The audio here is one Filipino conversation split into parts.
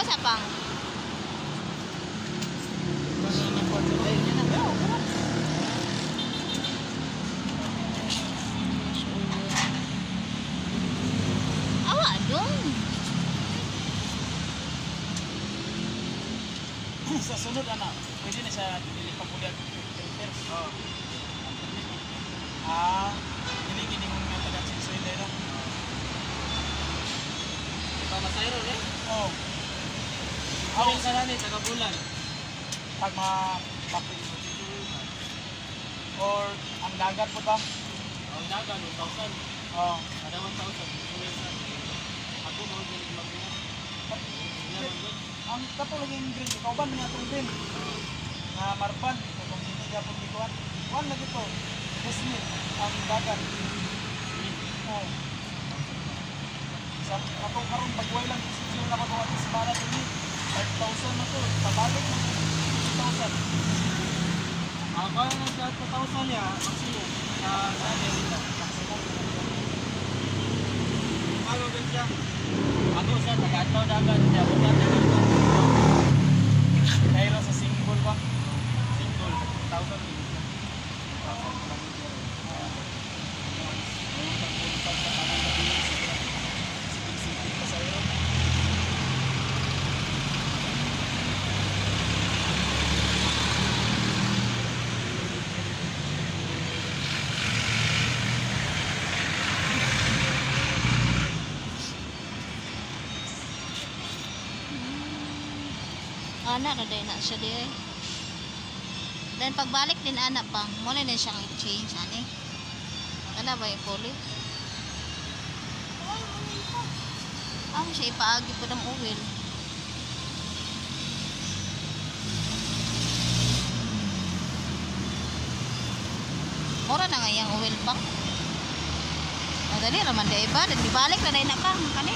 sa pang. Awa dong. Sa sunod anak, pwede na siya dilipat po diyan filter. Oh. Dili kini mo nga taga sinsoy dero. Ito masayro eh? Oh. Awil ka na ni taga bulan. Pag mapakit or ang dagat po ba? Ang dagat 1,000. Oh, ada 1,000. Ako mo din magbuo. Ang katulong green, kauban niya itong green na marpan, itong hindi niya pong bikuan. Kuhan lagi ito, Disney, ang dagat. Oh. Sa akong karong bagway lang, isipin lang ako at ismana ito ni 5,000 na ito, pabalik ng 2,000. Kaya nga sa 2,000 niya, maksimum, sa dati nila, maksimum. Ano ba siya? Ako sa taga-ataw dagat, siya po natin ito. Kaya sa single ba? Single, 1,000 din. Anak na din na siya din. Then pagbalik din anak pang, muna din siyang i-change ani. Ano ba yung pulit? Siya ipaagi po ng oil. Mura na nga yung oil pang. Dali naman di iba, dibalik na din na pang kani.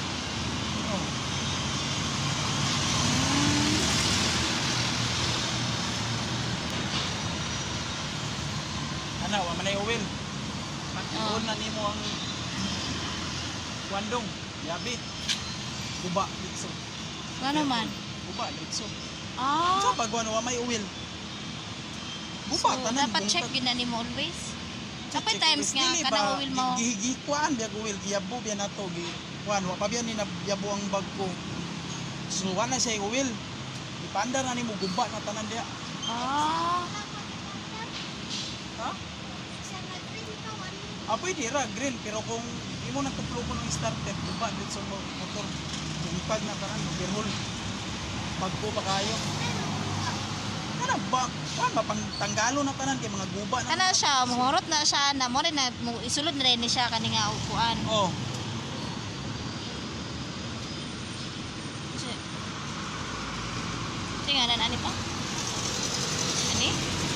Ano, manay oil. Pag-ion na nimo ang wandong, yabi. Guba litso. Ano man? Guba litso. So So pag wa may oil. Guba so, tanan. dapat check yun na nimo always. Kapag times nga kanang oil mo. Gihigikuan biya oil, giyabo biya nato gi. Kuan wa pa biya ni nabiyabo ang bag ko. So wala siya oil. Ipanda na nimo guba na tanan diha. Ha? Pwede ra grill pero kung imo na tuplo ko ng starter, guba dito sa motor. Ipag na tanan overhaul. Pag ko makayo. Kana ba? Pang tanggalo na tanan kay mga guba na. Kana siya, muhurot na siya na mo rin na isulod na rin siya kani nga upuan. Oh. Tinganan ani pa? Ani?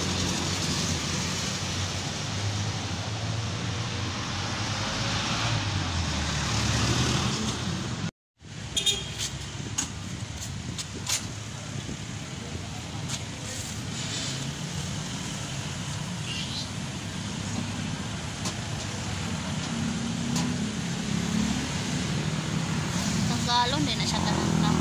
Galon din na siya tanan na.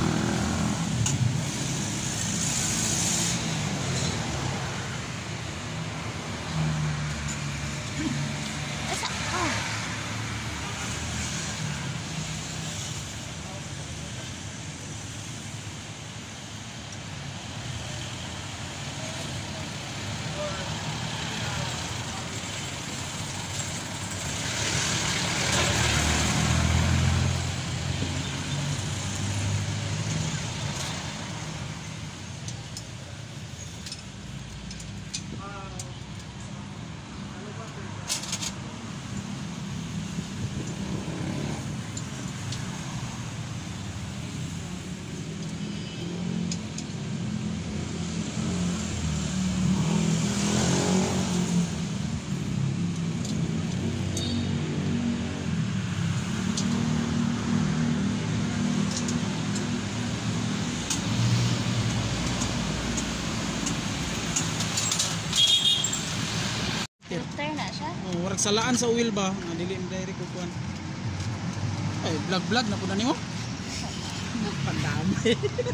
Filter na siya. Oh, warag salaan sa oil ba? Nga dili direct ko kuan. Ay, vlog na pud nimo. Pandami.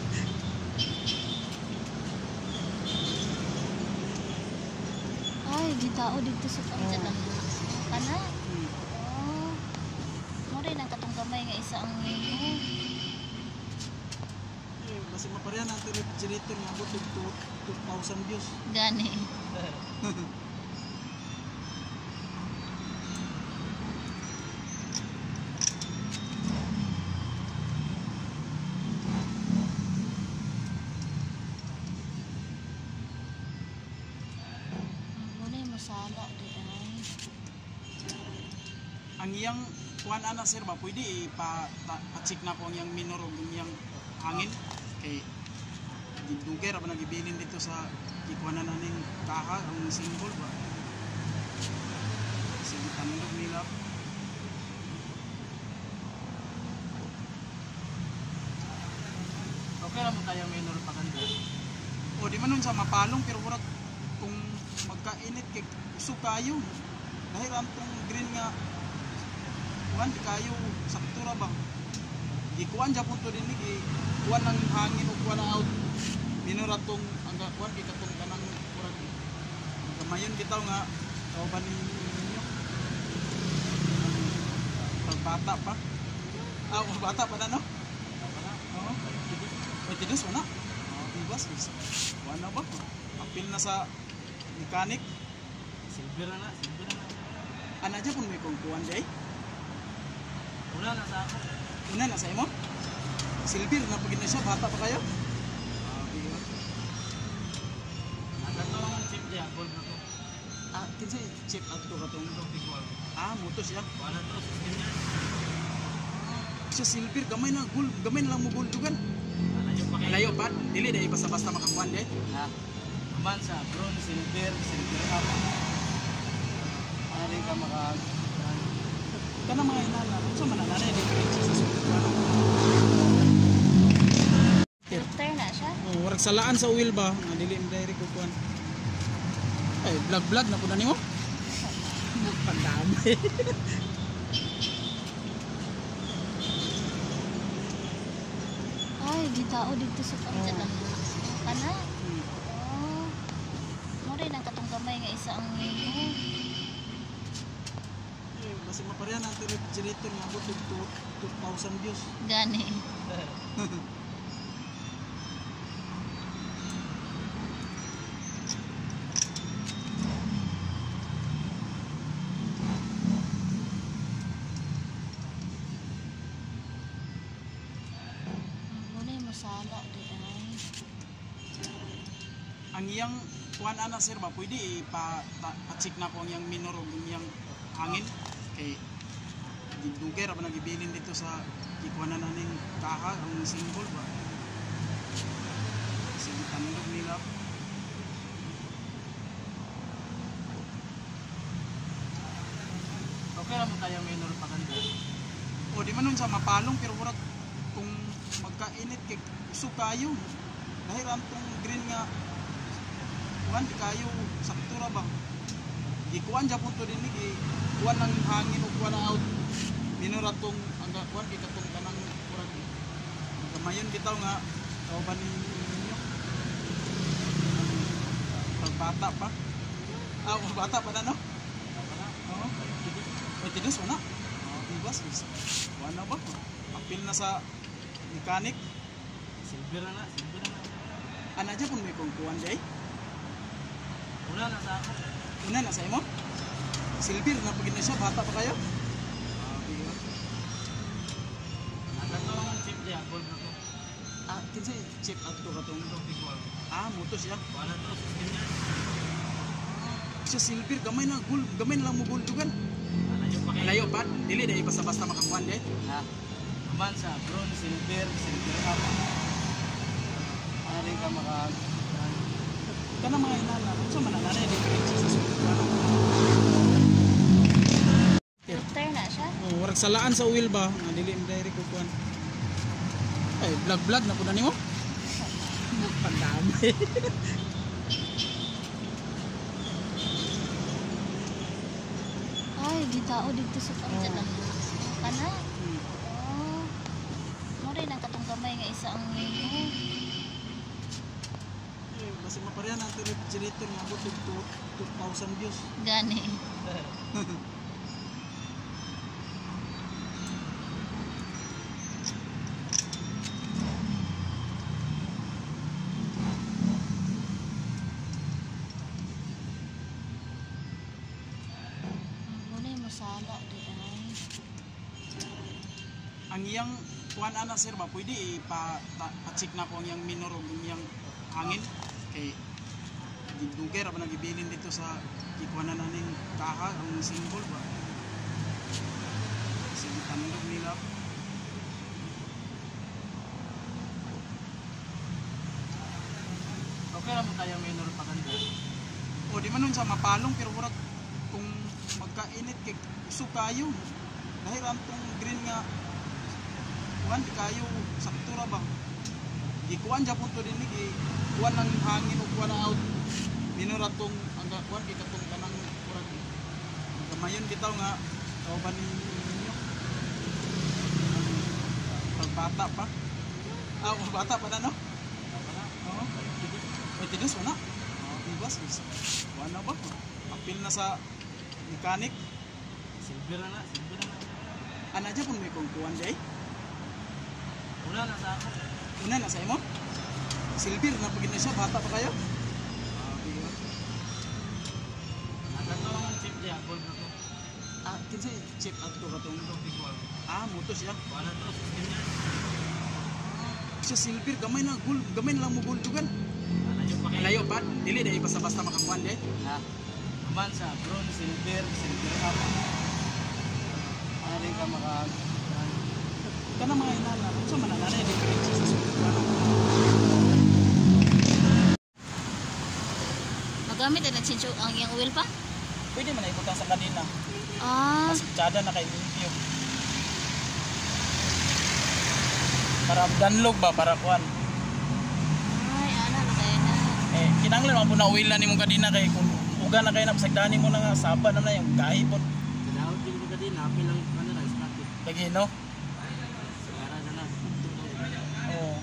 Ay, di tao dito sa pangsa Oo. lang. Kana? Hmm. Oh. Mo rin ang katong gamay nga isa ang nimo. Kasi maparehan ang refrigerator nga abot og 2,000 views. Gani. Mo rin masala di ay. Ang iyang kuan ana sir ba pwede pa-check na ko ang iyang minor ug ang iyang hangin kay dugay ra ba nagibilin dito sa ikuanan naning kaha ang symbol ba. Sige tanong nila. Okay lang mo tayo minor pa kanila. O di man nun sa mapalong pero murag kung magkainit kay usog kayo. Dahil ang tong green nga kuan di kayo saktura ba. Di kuan ja punto din ni kuan ng hangin o kuan out. Minura tong ang kuan kay katong kanang murag gamayon bitaw nga kauban ninyo. Pagbata pa. Ah, bata pa na no? Oo. May tidos wala. Ibas bis. Wala ba? Apil na sa mechanic. Silver na, silver na. Ana dyan kung may kungkuhan day. Una na sa ako. Una na sa imo. Silver na pagin na siya. Bata pa kayo. Ang katong chip niya, gold na to. Ah, kinsa chip at to katong. Ito, big one. Ah, muto siya. Wala to, system niya. Siya silver. Gamay na gold. Gamay na lang mo goldugan. Ano yung pakita? Layo pa. Dili day basta-basta makakuhan day. Ha? Naman sa bronze, silver, silver up. Ano rin ka maka... Kana mga inana. So mananana yung difference sa sulkuhan. Filter na siya. Oh, warag salaan sa oil ba? Nga dili mo diri ko kuan. Ay, vlog na po na nimo. Pandami. Ay, di tao dito sa pangsa Oo. lang. Kana? Hmm. Oh. Mo rin ang katong gamay nga isa ang nimo. Kasi maparehan ang refrigerator nga abot og 2,000 views. Gani. Mo rin masala di ay. Ang iyang kuan ana sir ba pwede pa-check na ko ang iyang minor ug ang iyang hangin kay dugay ra ba nagibilin dito sa ikuanan naning kaha ang symbol ba. Sige tanong nila. Okay lang mo tayo minor pa kanila. O di man nun sa mapalong pero murag kung magkainit kay usog kayo. Dahil ang tong green nga kuan di kayo saktura ba. Di kuan ja punto din ni kuan ng hangin o kuan out. Minura tong ang kuan kay katong kanang murag gamayon bitaw nga kauban ninyo. Pagbata pa. Ah, bata pa na no? Oo. May tidos wala. Ibas bis. Wala ba? Apil na sa mechanic. Silver na, silver na. Ana dyan kung may kungkuhan day. Una na sa ako. Una na sa imo. Silver na pagin na siya. Bata pa kayo. Ang katong chip niya, gold na to. Ah, kinsa chip at to katong. Ito, big one. Ah, muto siya. Wala to, system niya. Siya silver. Gamay na gold. Gamay na lang mo goldugan. Ano yung pakita? Layo pa. Dili day basta-basta makakuhan day. Ha? Naman sa bronze, silver, silver up. Ano rin ka maka... Kana mga inana. So mananana yung difference sa sulkuhan. Filter na siya. Oh, warag salaan sa oil ba? Nga dili mo diri ko kuan. Ay, vlog na po na nimo. Pandami. Ay, di tao dito sa pangsa Oo. lang. Kana? Hmm. Oh. Mo rin ang katong gamay nga Isa ang Basta maparehan ang refrigerator nga abot og 2,000 views. gani. Muna yung masala di ay. Ang iyang kuan ana sir ba pwede pa-check na ko ang iyang minor ug ang iyang hangin kay dugay ra ba nagibilin dito sa ikuanan na ning kaha ang symbol ba. Sige tandog nila. Okay lang mo tayo minor pa kanila. O di man nun sa mapalong pero murag kung magkainit kay uso kayo. Dahil ang tong green nga kuan di kayo sakto ra ba. Gikuan ja punto dinhi gi kuan ng hangin ug kuan out. Minura tong ang kuan kay katong kanang murag gamayon bitaw nga kauban ninyo. Pagbata pa. Ah, bata pa na no? Oo. Pwede dos wala. Ibas, wala ba? Apil na sa mechanic. Silver na, silver na. Ana dyan kung may kungkuhan dyan. Una na sa ako. Una na sa imo. Silver na pagin na siya, bata pa kayo. Ang chip niya, gold na to. Ah, kinsa chip at to katong to. Ah, mutos siya. Wala to, system niya. Siya silver, gamay na gold, gamay na lang mo gold dugan. Alayo pa kayo. Alayo pa, dili dahil basta-basta makakuhan dyan. Na, naman sa bronze, silver, silver up. Ano rin ka maka... Kana mga inala, kung sa mananana yung difference sa sukuan. Magamit na nag-change ang iyang oil pa? Pwede man na ibutang sa kanina. Ah, Mas tsada na kay limpyo. Para danlog ba, para kuhan. ay, ana na kaya na. Eh, kinanglan mo na oil na ni mong kadina kay kung uga na kayo na pasagdani mo na nga saba na yung kahipon. Kadawag din ko ka din, happy lang ano na, static. Lagi no? Sigara na na. Oo.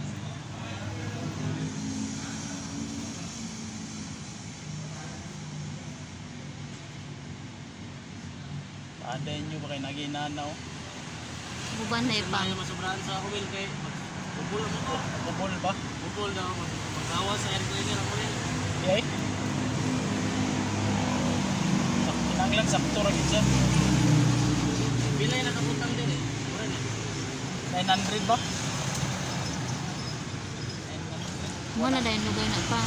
Paanday nyo ba kayo naginanaw? Buban na Pa. ipang. Ayaw masobrahan sa oil kay bubol mo ko. Bubol ba? Bubol daw ako. Magawa sa air cleaner ang oil. Yay? Kinanglan sakto rin siya. Bilay nakabutang din eh. Mura na. 900 ba? Mo na dahil lugay na pang.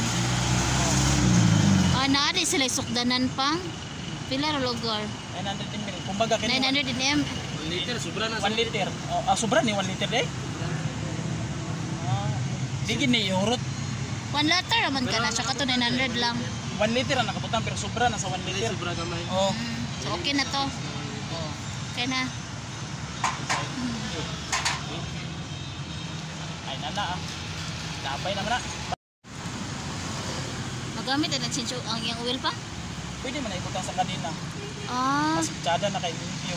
Ah, naadi sila sukdanan pang. Pila ra lugar? 900 ml. Kumbaga kini 900 nm. 1 liter, sobra na. 1 liter. Oh, sobra ni 1 liter day. Ah, di gini urot. 1 liter naman ka na. Tsaka to 900 lang. 1 liter ang nakabutang pero sobra na sa 1 Dili liter. sobra gamay. Oh. So, okay na to. Oh. Okay na. Ay nana ah. Napay naman na. Magamit na nag-change ang iyang oil pa? Pwede man na ibutang sa kanina. Ah, Mas tsada na kay limpyo.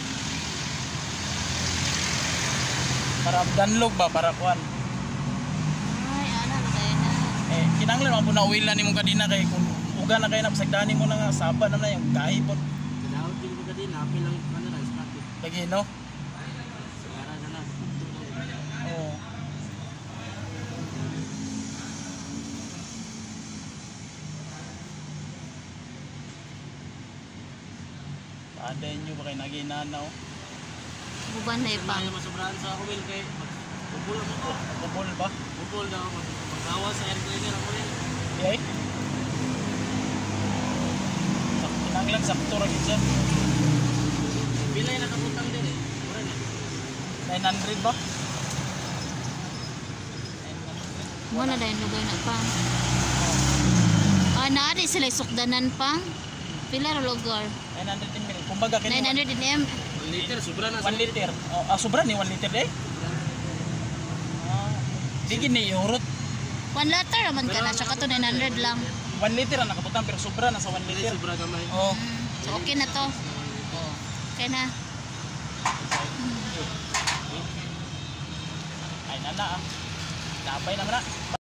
Para danlog ba, para kuhan. ay, ana na kaya na. Eh, kinanglan mo na oil na ni mong kadina kay kung uga na kayo na pasagdani mo na nga saba na yung kahipon. Kadawag din ko ka din, happy lang ano na, static. Lagi no? Sigara na na. Oo. Paanday nyo ba kayo naginanaw? Buban na ipang. Ayaw masobrahan sa oil kay bubol mo ko. Bubol ba? Bubol daw ako. Magawa sa air cleaner ang oil. Yay? Kinanglan sakto rin siya. Bilay nakabutang din eh. Mura na. 900 ba? Mo na dahil lugay na pang. Ah, naadi sila sukdanan pang. Pila ra lugar? 900 ml. Kumbaga kini 900 nm. 1 liter, sobra na. 1 liter. Oh, sobra ni 1 liter day. Ah, di gini urot. 1 liter naman ka na. Tsaka to 900 lang. 1 liter ang nakabutang pero sobra na sa 1 Dili liter. sobra gamay. Oh. So, okay na to. Oh. Okay na. Ay Nana ah. Napay naman na.